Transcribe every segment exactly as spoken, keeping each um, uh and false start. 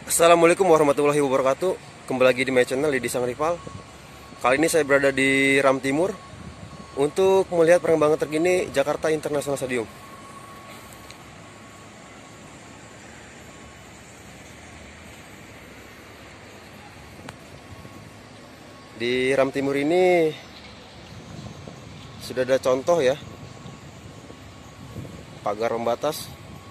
Assalamualaikum warahmatullahi wabarakatuh. Kembali lagi di my channel Lidi Sang Rival. Kali ini saya berada di Ram Timur untuk melihat perkembangan terkini Jakarta International Stadium. Di Ram Timur ini sudah ada contoh ya, pagar pembatas.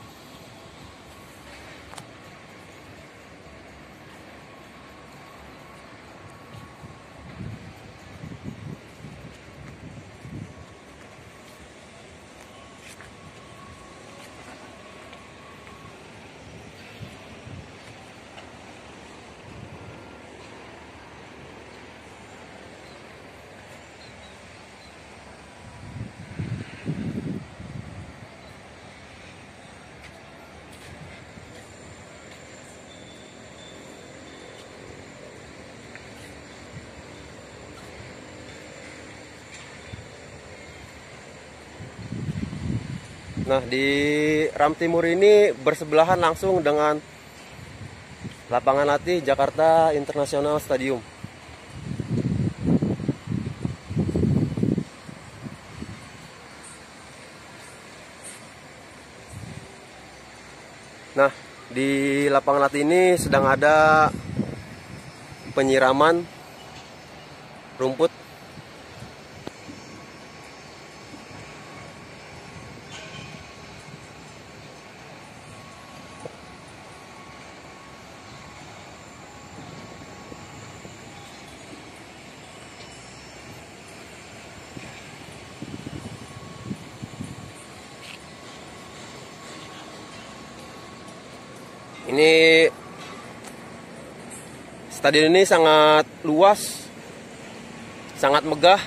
Nah, di Ram Timur ini bersebelahan langsung dengan lapangan latih Jakarta International Stadium. Nah, di lapangan latih ini sedang ada penyiraman rumput. Ini stadion ini sangat luas, sangat megah.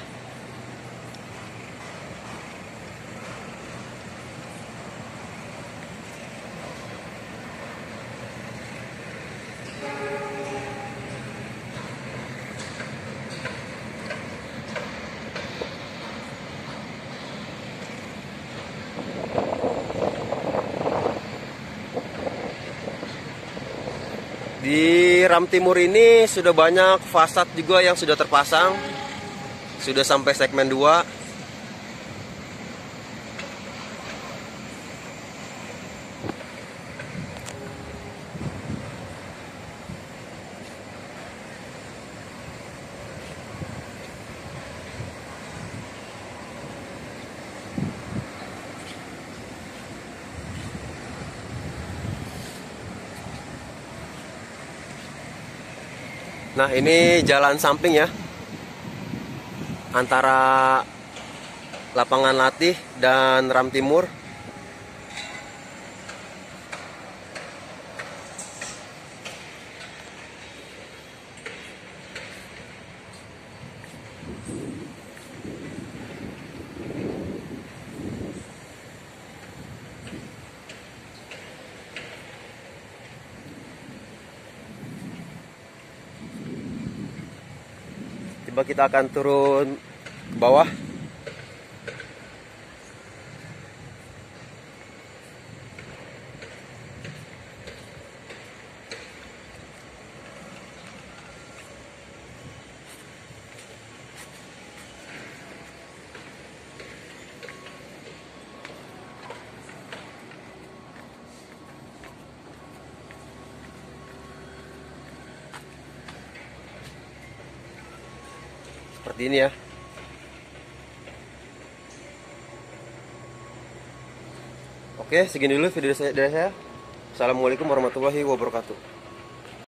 Di Ram Timur ini sudah banyak fasad juga yang sudah terpasang, sudah sampai segmen dua. Nah, ini jalan samping ya, antara lapangan latih dan Ram Timur. Coba kita akan turun ke bawah. Seperti ini ya. Oke, segini dulu video saya dari saya. Assalamualaikum warahmatullahi wabarakatuh.